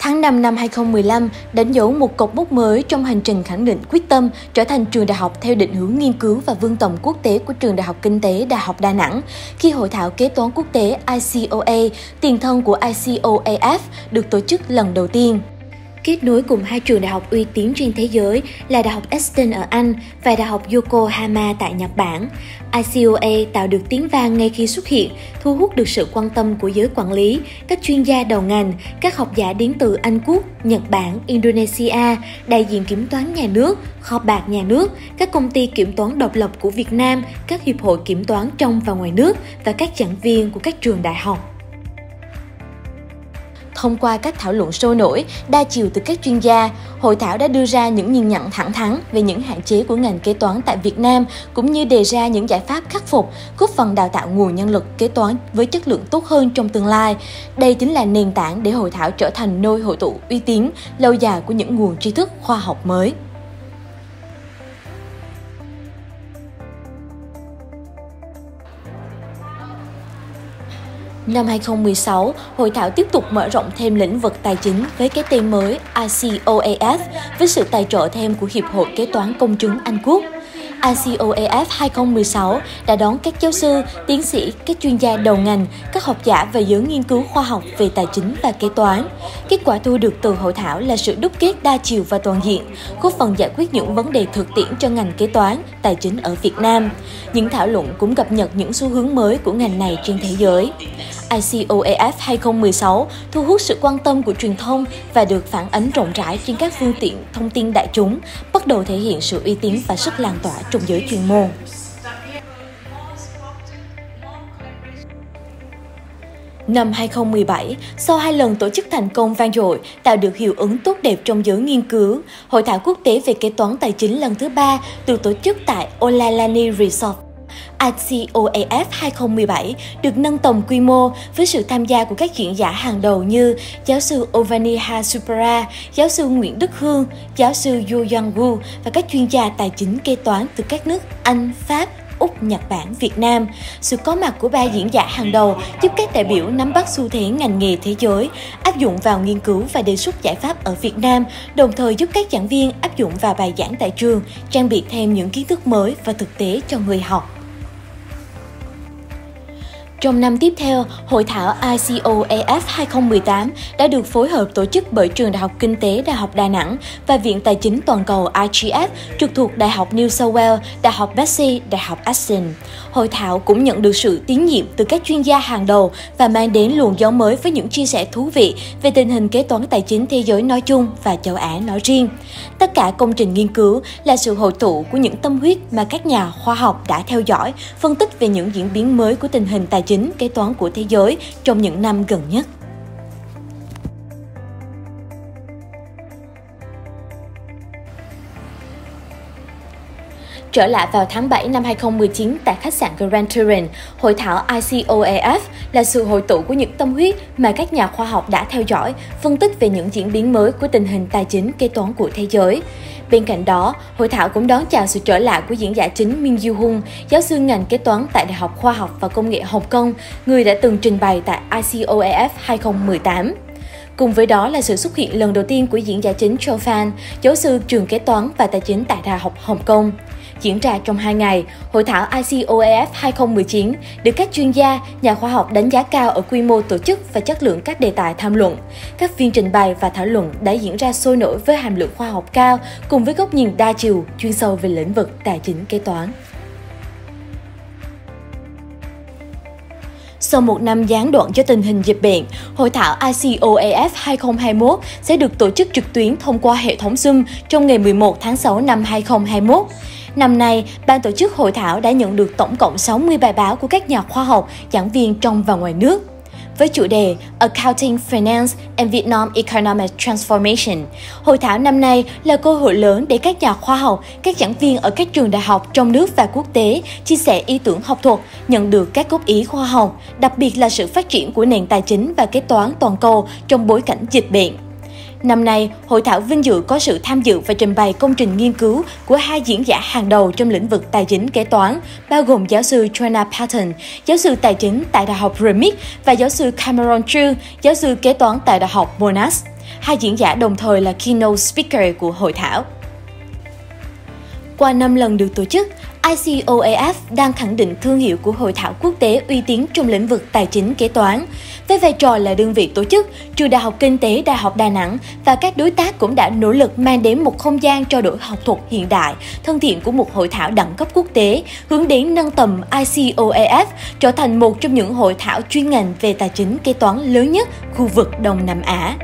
Tháng 5 năm 2015 đánh dấu một cột mốc mới trong hành trình khẳng định quyết tâm trở thành trường đại học theo định hướng nghiên cứu và vươn tầm quốc tế của Trường Đại học Kinh tế Đại học Đà Nẵng, khi Hội thảo kế toán quốc tế ICOA, tiền thân của ICOAF, được tổ chức lần đầu tiên. Kết nối cùng hai trường đại học uy tín trên thế giới là Đại học Aston ở Anh và Đại học Yokohama tại Nhật Bản. ICOA tạo được tiếng vang ngay khi xuất hiện, thu hút được sự quan tâm của giới quản lý, các chuyên gia đầu ngành, các học giả đến từ Anh Quốc, Nhật Bản, Indonesia, đại diện kiểm toán nhà nước, kho bạc nhà nước, các công ty kiểm toán độc lập của Việt Nam, các hiệp hội kiểm toán trong và ngoài nước và các giảng viên của các trường đại học. Thông qua các thảo luận sôi nổi, đa chiều từ các chuyên gia, hội thảo đã đưa ra những nhìn nhận thẳng thắn về những hạn chế của ngành kế toán tại Việt Nam, cũng như đề ra những giải pháp khắc phục, góp phần đào tạo nguồn nhân lực kế toán với chất lượng tốt hơn trong tương lai. Đây chính là nền tảng để hội thảo trở thành nơi hội tụ uy tín, lâu dài của những nguồn tri thức khoa học mới. Năm 2016, hội thảo tiếp tục mở rộng thêm lĩnh vực tài chính với cái tên mới ICOAF với sự tài trợ thêm của Hiệp hội Kế toán Công chứng Anh Quốc. ICOAF 2016 đã đón các giáo sư, tiến sĩ, các chuyên gia đầu ngành, các học giả và giới nghiên cứu khoa học về tài chính và kế toán. Kết quả thu được từ hội thảo là sự đúc kết đa chiều và toàn diện, góp phần giải quyết những vấn đề thực tiễn cho ngành kế toán, tài chính ở Việt Nam. Những thảo luận cũng cập nhật những xu hướng mới của ngành này trên thế giới. ICOAF 2016 thu hút sự quan tâm của truyền thông và được phản ánh rộng rãi trên các phương tiện thông tin đại chúng, bắt đầu thể hiện sự uy tín và sức lan tỏa trong giới chuyên môn. Năm 2017, sau 2 lần tổ chức thành công vang dội, tạo được hiệu ứng tốt đẹp trong giới nghiên cứu, Hội thảo quốc tế về kế toán tài chính lần thứ 3 được tổ chức tại Olalani Resort. ICOAF 2017 được nâng tầm quy mô với sự tham gia của các diễn giả hàng đầu như giáo sư Ovaniha Supara, giáo sư Nguyễn Đức Hương, giáo sư Yo Young Woo và các chuyên gia tài chính kế toán từ các nước Anh, Pháp, Úc, Nhật Bản, Việt Nam. Sự có mặt của 3 diễn giả hàng đầu giúp các đại biểu nắm bắt xu thế ngành nghề thế giới, áp dụng vào nghiên cứu và đề xuất giải pháp ở Việt Nam, đồng thời giúp các giảng viên áp dụng vào bài giảng tại trường, trang bị thêm những kiến thức mới và thực tế cho người học. Trong năm tiếp theo, Hội thảo ICOAF 2018 đã được phối hợp tổ chức bởi Trường Đại học Kinh tế Đại học Đà Nẵng và Viện Tài chính Toàn cầu IGF trực thuộc Đại học New South Wales, Đại học Massey, Đại học Aston. Hội thảo cũng nhận được sự tín nhiệm từ các chuyên gia hàng đầu và mang đến luồng gió mới với những chia sẻ thú vị về tình hình kế toán tài chính thế giới nói chung và châu Á nói riêng. Tất cả công trình nghiên cứu là sự hội tụ của những tâm huyết mà các nhà khoa học đã theo dõi, phân tích về những diễn biến mới của tình hình tài chính, kế toán của thế giới trong những năm gần nhất. Trở lại vào tháng 7 năm 2019 tại khách sạn Grand Turin, hội thảo ICOAF là sự hội tụ của những tâm huyết mà các nhà khoa học đã theo dõi, phân tích về những diễn biến mới của tình hình tài chính, kế toán của thế giới. Bên cạnh đó, hội thảo cũng đón chào sự trở lại của diễn giả chính Min Yu Hung, giáo sư ngành kế toán tại Đại học Khoa học và Công nghệ Hồng Kông, người đã từng trình bày tại ICOAF 2018. Cùng với đó là sự xuất hiện lần đầu tiên của diễn giả chính Châu Fan, giáo sư trường kế toán và tài chính tại Đại học Hồng Kông. Diễn ra trong 2 ngày, hội thảo ICOAF 2019 được các chuyên gia, nhà khoa học đánh giá cao ở quy mô tổ chức và chất lượng các đề tài tham luận. Các phiên trình bày và thảo luận đã diễn ra sôi nổi với hàm lượng khoa học cao cùng với góc nhìn đa chiều, chuyên sâu về lĩnh vực tài chính kế toán. Sau một năm gián đoạn do tình hình dịch bệnh, hội thảo ICOAF 2021 sẽ được tổ chức trực tuyến thông qua hệ thống Zoom trong ngày 11 tháng 6 năm 2021. Năm nay, ban tổ chức hội thảo đã nhận được tổng cộng 60 bài báo của các nhà khoa học, giảng viên trong và ngoài nước. Với chủ đề Accounting, Finance and Vietnam Economic Transformation, hội thảo năm nay là cơ hội lớn để các nhà khoa học, các giảng viên ở các trường đại học trong nước và quốc tế chia sẻ ý tưởng học thuật, nhận được các góp ý khoa học, đặc biệt là sự phát triển của nền tài chính và kế toán toàn cầu trong bối cảnh dịch bệnh. Năm nay, hội thảo vinh dự có sự tham dự và trình bày công trình nghiên cứu của 2 diễn giả hàng đầu trong lĩnh vực tài chính kế toán, bao gồm giáo sư Joanna Patton, giáo sư tài chính tại Đại học RMIT và giáo sư Cameron Chu, giáo sư kế toán tại Đại học Monash. Hai diễn giả đồng thời là keynote speaker của hội thảo. Qua 5 lần được tổ chức, ICOAF đang khẳng định thương hiệu của hội thảo quốc tế uy tín trong lĩnh vực tài chính kế toán. Với vai trò là đơn vị tổ chức, Trường Đại học Kinh tế Đại học Đà Nẵng và các đối tác cũng đã nỗ lực mang đến một không gian trao đổi học thuật hiện đại, thân thiện của một hội thảo đẳng cấp quốc tế, hướng đến nâng tầm ICOAF trở thành một trong những hội thảo chuyên ngành về tài chính kế toán lớn nhất khu vực Đông Nam Á.